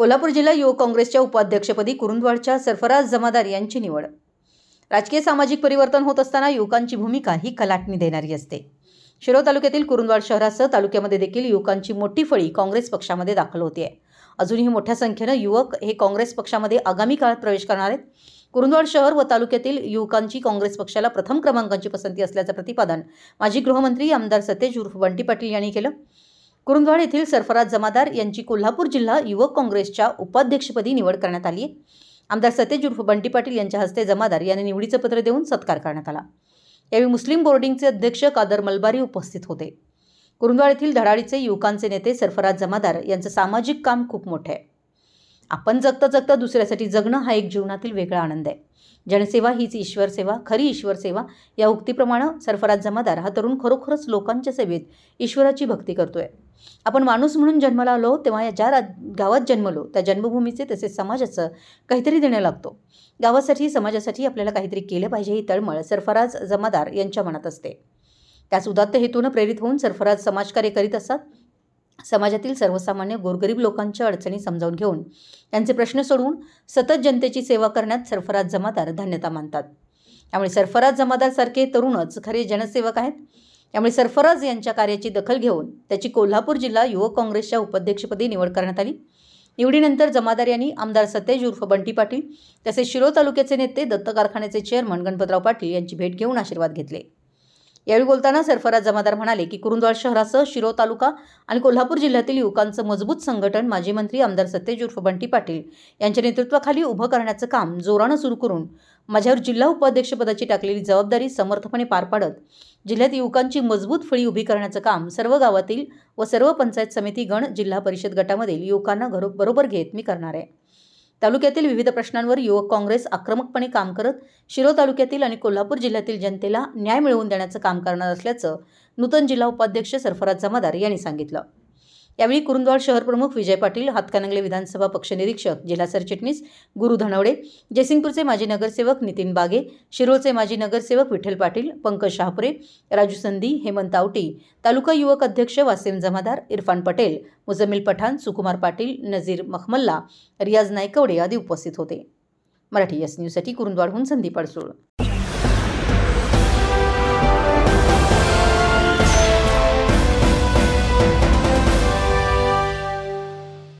कोल्हापूर जिल्हा युवक काँग्रेसच्या उपाध्यक्षपदी कुरुंदवाडच्या सरफराज जमादार यांची निवड। राजकीय सामाजिक परिवर्तन होत असताना युवकांची भूमिका ही कलाटणी देणारी असते। शिरोळ तालुक्यातील कुरुंदवाड शहरासह तालुक्यामध्ये देखील युवकांची मोठी फळी काँग्रेस पक्षामध्ये दाखल होते। अजूनही मोठ्या संख्येने युवक हे काँग्रेस पक्षामध्ये आगामी काळात प्रवेश करणार आहेत। कुरुंदवाड शहर व तालुक्यातील युवकांची काँग्रेस पक्षाला प्रथम क्रमांकाची पसंती असल्याचे प्रतिपादन माजी गृहमंत्री आमदार सतेज उर्फ बंटी पाटील यांनी केलं। कुरुंदवाड येथील सरफराज जमादार यांची कोल्हापूर जिल्हा युवक काँग्रेसच्या उपाध्यक्षपदी निवड करण्यात आली आहे। आमदार सतेज उर्फ बंटी पाटील यांच्या हस्ते जमादार यांनी निवडीचे पत्र देऊन सत्कार करण्यात आला। यावेळी मुस्लिम बोर्डिंगचे अध्यक्ष कादर मलबारी उपस्थित होते। कुरुंदवाड येथील धडाडीचे युवकांचे नेते सरफराज जमादार यांचे सामाजिक काम खूप मोठे आहे। आपण जगता जगता दुसऱ्यासाठी जगणं हा एक जीवनातील वेगळा आनंद आहे। जनसेवा हीच ईश्वर सेवा, खरी ईश्वर सेवा या उक्तीप्रमाणे सरफराज जमादार हा तरुण खरोखरच लोकांच्या सेवेत ईश्वराची भक्ती करतोय। आपण माणूस म्हणून जन्माला आलो तेव्हा ज्या गावात जन्मलो त्या जन्मभूमीचे तसेच समाजाचं काहीतरी देणं लागतो। गावासाठी समाजासाठी आपल्याला काहीतरी केलं पाहिजे ही तळमळ सरफराज जमादार यांच्या मनात असते। त्याच उदात्त हेतूने प्रेरित होऊन सरफराज समाजकार्य करीत असतात। समाजातील सर्वसामान्य गोरगरीब लोकांच्या अडचणी समजावून घेऊन त्यांचे प्रश्न सोडवून सतत जनतेची सेवा करण्यात सरफराज जमादार धन्यता मानतात। त्यामुळे सरफराज जमादार सारखे तरुणच खरे जनसेवक आहेत। त्यामुळे सरफराज यांच्या कार्याची दखल घेऊन त्याची कोल्हापूर जिल्हा युवक काँग्रेसच्या उपाध्यक्षपदी निवड करण्यात आली। निवडीनंतर जमादार यांनी आमदार सतेज उर्फ बंटी पाटील तसेच शिरोळ तालुक्याचे नेते दत्त कारखान्याचे चेअरमन गणपतराव पाटील यांची भेट घेऊन आशीर्वाद घेतले। यावेळी बोलताना सरफराज जमादार म्हणाले की कुरुंदवाड शहरासह शिरोळ तालुका आणि कोल्हापूर जिल्ह्यातील युवकांचं मजबूत संघटन माजी मंत्री आमदार सतेज उर्फ बंटी पाटील यांच्या नेतृत्वाखाली उभं करण्याचं काम जोरानं सुरू करून माझ्यावर जिल्हा उपाध्यक्षपदाची टाकलेली जबाबदारी समर्थपणे पार पाडत जिल्ह्यात युवकांची मजबूत फळी उभी करण्याचं काम सर्व गावातील व सर्व पंचायत समिती गण जिल्हा परिषद गटामधील युवकांना बरोबर घेत मी करणार आहे। तालुक्यातील विविध प्रश्नांवर युवक काँग्रेस आक्रमकपणे काम करत शिरोळ तालुक्यातील आणि कोल्हापूर जिल्ह्यातील जनतेला न्याय मिळवून देण्याचं काम करणार असल्याचं नूतन जिल्हा उपाध्यक्ष सरफराज जमादार यांनी सांगितलं। यावेळी कुरुंदवाड शहर प्रमुख विजय पाटील, हातकणंगले विधानसभा पक्ष निरीक्षक जिल्हा सरचिटणीस गुरु धनवडे, जयसिंगपूरचे माजी नगरसेवक नितीन बागे, शिरोळचे माजी नगरसेवक विठ्ठल पाटील, पंकज शाहपुरे, राजू संधी, हेमंत आवटी, तालुका युवक अध्यक्ष वासिम जमादार, इरफान पटेल, मुजम्मिल पठाण, सुकुमार पाटील, नजीर मखमल्ला, रियाज नायकवडे आदी उपस्थित होते। मराठी एस न्यूजसाठी कुरुंदवाडहून संदीप अडसूळ।